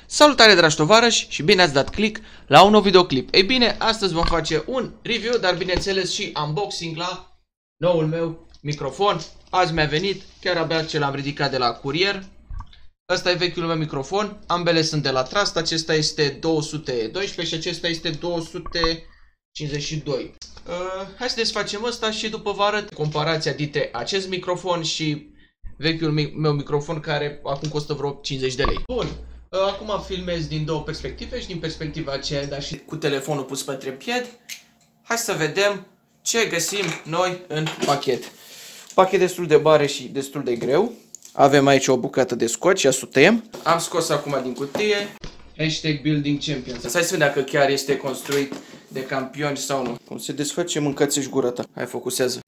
Salutare dragi tovarăși și bine ați dat click la un nou videoclip. Ei bine, astăzi vom face un review, dar bineînțeles și unboxing la noul meu microfon. Azi mi-a venit, chiar abia ce l-am ridicat de la curier. Ăsta e vechiul meu microfon, ambele sunt de la Trust, acesta este 212 și acesta este 252. Hai să desfacem ăsta și după vă arăt comparația dintre acest microfon și vechiul meu microfon care acum costă vreo 50 de lei. Bun, acum filmez din două perspective și din perspectiva aceea, dar și cu telefonul pus pe trepied. Hai să vedem ce găsim noi în pachet. Pachet destul de mare și destul de greu. Avem aici o bucată de scoci, ia să o tăiem. Am scos acum din cutie. Hashtag Building Champions. Hai să vedem dacă chiar este construit de campioni sau nu. Cum se desface, mâncați-și gura ta. Hai, focusează.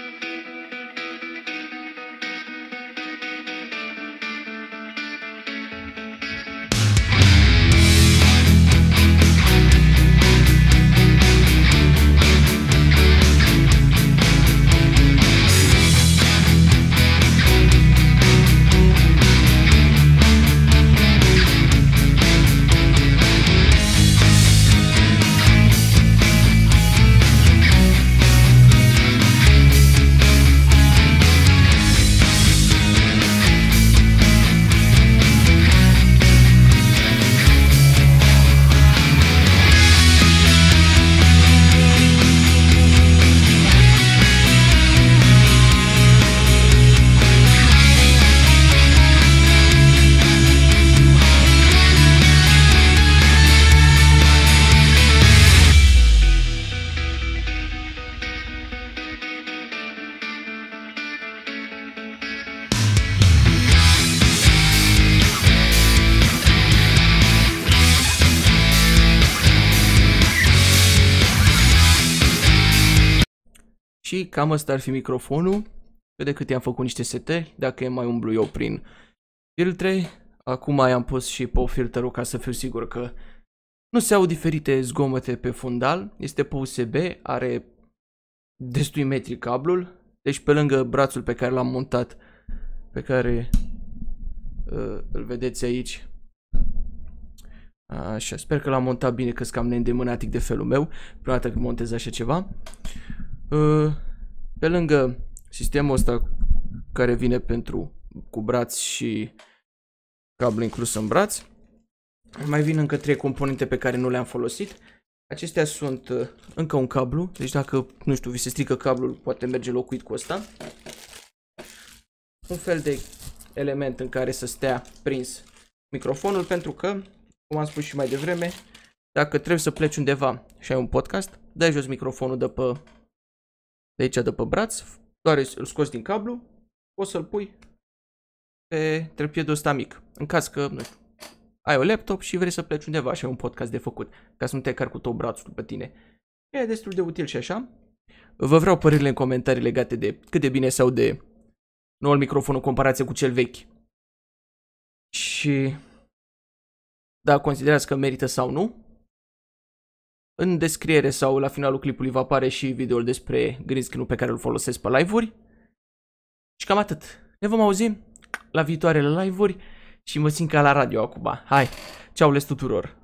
Și cam asta ar fi microfonul. De cât i-am făcut niște setări, dacă mai umblu eu prin filtre. Acum i-am pus și pe filtrul ca să fiu sigur că nu se au diferite zgomote pe fundal. Este pe USB, are destui metri cablul. Deci pe lângă brațul pe care l-am montat, pe care îl vedeți aici. Așa, sper că l-am montat bine, că-s cam neîndemânatic de felul meu. Prima dată când montez așa ceva. Pe lângă sistemul ăsta care vine cu braț și cablu inclus în braț, mai vin încă 3 componente pe care nu le-am folosit. Acestea sunt încă un cablu, deci dacă, nu știu, vi se strică cablul, poate merge locuit cu ăsta. Un fel de element în care să stea prins microfonul, pentru că, cum am spus și mai devreme, dacă trebuie să pleci undeva și ai un podcast, dai jos microfonul de aici, de pe braț, doar îl scoți din cablu, poți să-l pui pe trepiedul ăsta mic. În caz că, nu știu, ai o laptop și vrei să pleci undeva și ai un podcast de făcut, ca să nu te cari cu tot brațul pe tine. E destul de util și așa. Vă vreau părerile în comentarii legate de cât de bine se aude noul microfon în comparație cu cel vechi. Și dacă considerați că merită sau nu. În descriere sau la finalul clipului va apare și videoul despre green screen-ul pe care îl folosesc pe live-uri. Și cam atât. Ne vom auzi la viitoarele live-uri și mă simt ca la radio acum. Hai, ceau les tuturor!